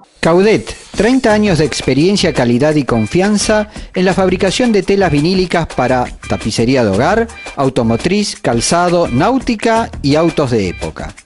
Caudet, 30 años de experiencia, calidad y confianza en la fabricación de telas vinílicas para tapicería de hogar, automotriz, calzado, náutica y autos de época.